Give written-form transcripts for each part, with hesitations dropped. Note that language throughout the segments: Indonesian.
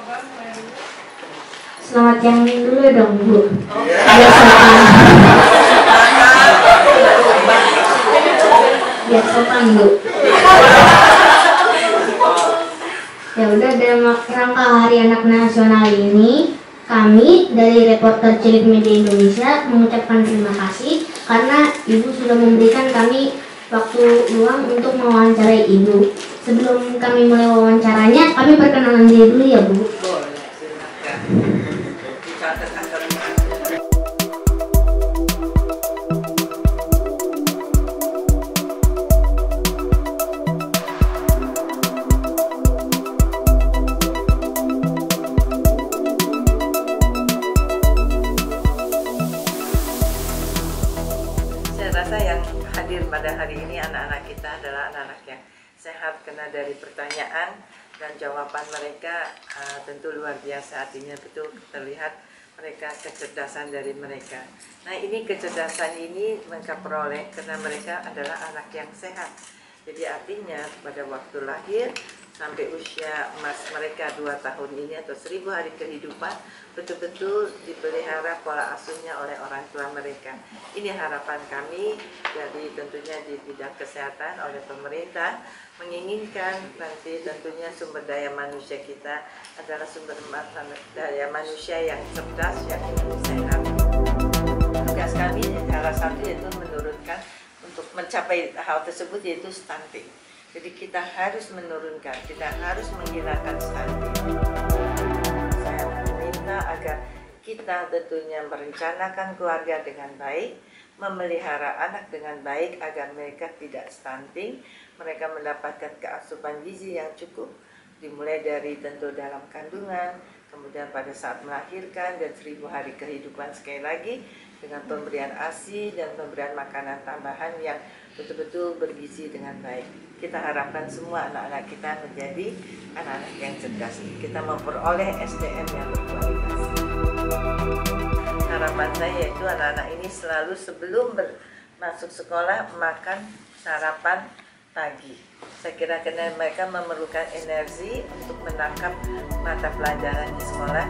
Selamat yang dulu dong, Bu. Biar sopan, Bu. Ya udah, dalam rangka Hari Anak Nasional ini, kami dari Reporter Cilik Media Indonesia mengucapkan terima kasih karena Ibu sudah memberikan kami waktu luang untuk mewawancarai Ibu. Sebelum kami mulai wawancaranya, kami perkenalan diri dulu ya, Bu. Saya rasa yang hadir pada hari ini anak-anak kita adalah anak-anak yang sehat karena dari pertanyaan dan jawaban mereka tentu luar biasa, artinya betul terlihat mereka kecerdasan dari mereka. Nah, ini kecerdasan ini mereka peroleh karena mereka adalah anak yang sehat. Jadi artinya pada waktu lahir sampai usia emas mereka 2 tahun ini atau 1000 hari kehidupan betul-betul dipelihara pola asuhnya oleh orang tua mereka. Ini harapan kami dari tentunya di bidang kesehatan oleh pemerintah, menginginkan nanti tentunya sumber daya manusia kita adalah sumber daya manusia yang cerdas, yang sehat. Tugas kami salah satu yaitu menurunkan untuk mencapai hal tersebut yaitu stunting. Jadi kita harus menurunkan, kita harus menghilangkan stunting. Saya meminta agar kita tentunya merencanakan keluarga dengan baik, memelihara anak dengan baik agar mereka tidak stunting, mereka mendapatkan keasupan gizi yang cukup, dimulai dari tentu dalam kandungan, kemudian pada saat melahirkan dan 1000 hari kehidupan sekali lagi dengan pemberian ASI dan pemberian makanan tambahan yang betul-betul bergizi dengan baik. Kita harapkan semua anak-anak kita menjadi anak-anak yang cerdas. Kita memperoleh SDM yang berkualitas. Harapan saya yaitu anak-anak ini selalu sebelum masuk sekolah makan sarapan pagi. Saya kira karena mereka memerlukan energi untuk menangkap mata pelajaran di sekolah.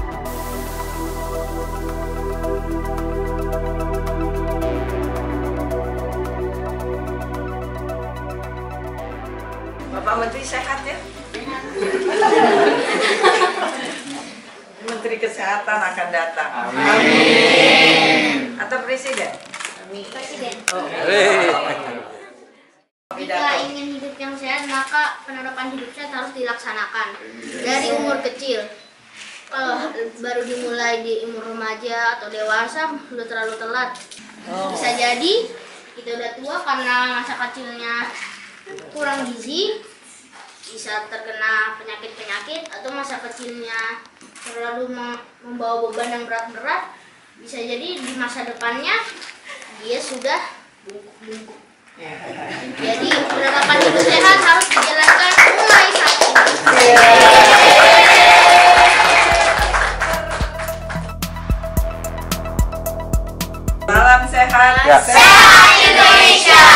Bapak Menteri sehat ya? Menteri Kesehatan akan datang. Amin. Atau Presiden? Amin. Presiden. Oh. Jika ingin hidup yang sehat, maka penerapan hidup sehat harus dilaksanakan dari umur kecil. Kalau baru dimulai di umur remaja atau dewasa, sudah terlalu telat. Bisa jadi kita udah tua karena masa kecilnya kurang gizi, bisa terkena penyakit-penyakit, atau masa kecilnya terlalu membawa beban yang berat-berat, bisa jadi di masa depannya dia sudah bungkuk-bungkuk. Jadi penerapan hidup sehat harus dijalankan mulai saat ini. Salam sehat. Ya. Sehat Indonesia.